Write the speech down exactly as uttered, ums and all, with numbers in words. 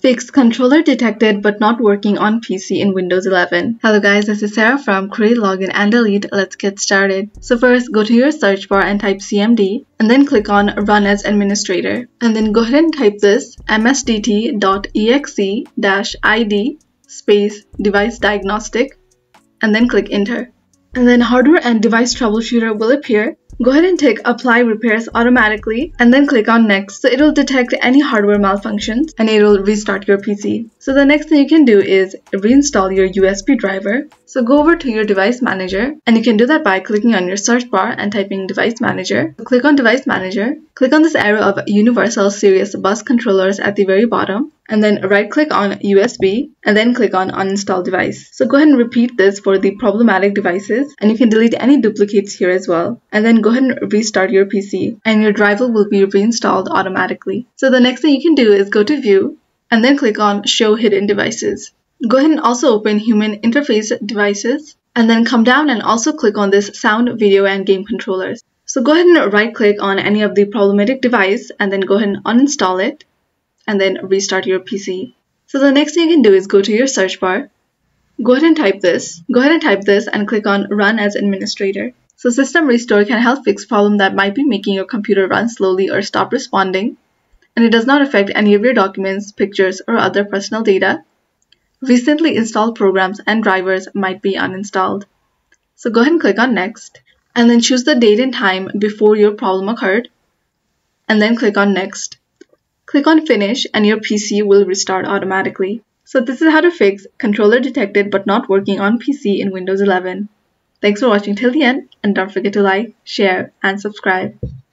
fix controller detected but not working on P C in Windows eleven. Hello guys, this is Sarah from Create, Login and Delete. Let's get started. So first, go to your search bar and type C M D, and then click on Run as Administrator. And then go ahead and type this msdt.exe-id space device diagnostic, and then click Enter. And then Hardware and Device Troubleshooter will appear. Go ahead and tick Apply Repairs Automatically and then click on Next. So it will detect any hardware malfunctions and it will restart your P C. So the next thing you can do is reinstall your U S B driver. So go over to your Device Manager, and you can do that by clicking on your search bar and typing Device Manager. Click on Device Manager, click on this arrow of Universal Series Bus Controllers at the very bottom, and then right click on U S B and then click on Uninstall Device. So go ahead and repeat this for the problematic devices, and you can delete any duplicates here as well. And then go ahead and restart your P C and your driver will be reinstalled automatically. So the next thing you can do is go to View and then click on Show Hidden Devices. Go ahead and also open Human Interface Devices and then come down and also click on this Sound, Video and Game Controllers. So go ahead and right click on any of the problematic device and then go ahead and uninstall it and then restart your P C. So the next thing you can do is go to your search bar, go ahead and type this, go ahead and type this and click on Run as Administrator. So System Restore can help fix problems that might be making your computer run slowly or stop responding, and it does not affect any of your documents, pictures or other personal data. Recently installed programs and drivers might be uninstalled. So go ahead and click on Next and then choose the date and time before your problem occurred and then click on Next. Click on Finish and your P C will restart automatically. So this is how to fix controller detected but not working on P C in Windows eleven. Thanks for watching till the end, and don't forget to like, share and subscribe.